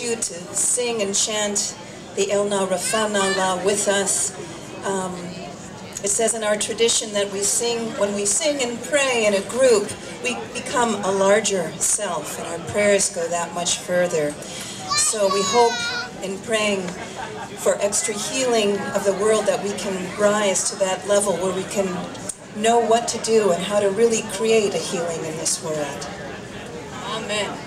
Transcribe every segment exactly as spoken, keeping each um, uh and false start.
you to sing and chant the Elna Rafana La with us. Um, it says in our tradition that we sing, when we sing and pray in a group, we become a larger self, and our prayers go that much further. So we hope in praying for extra healing of the world that we can rise to that level where we can know what to do and how to really create a healing in this world. Amen.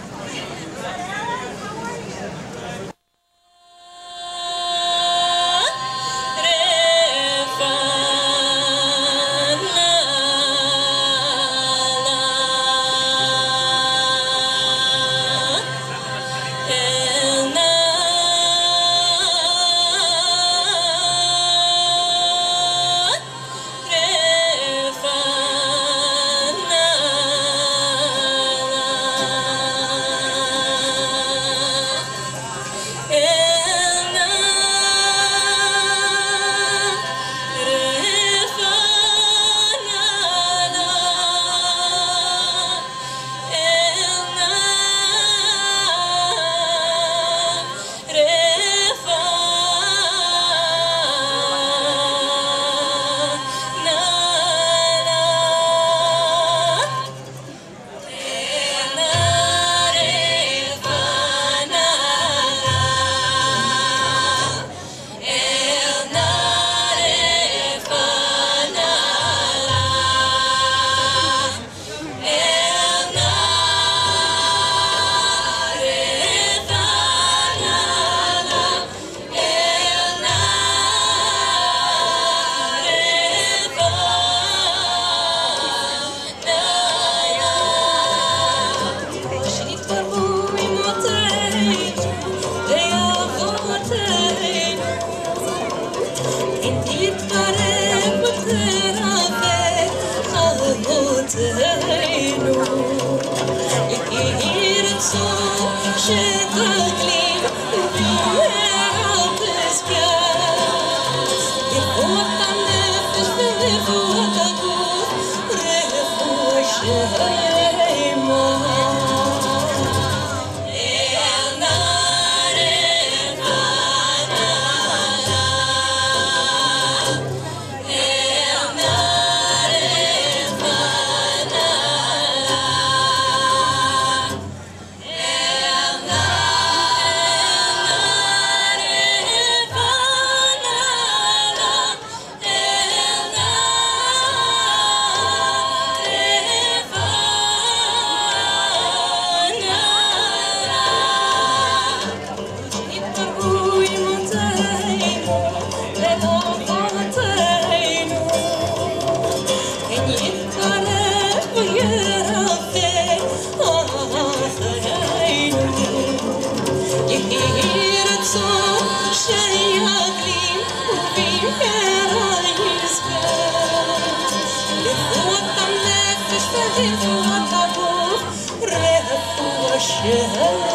Yeah.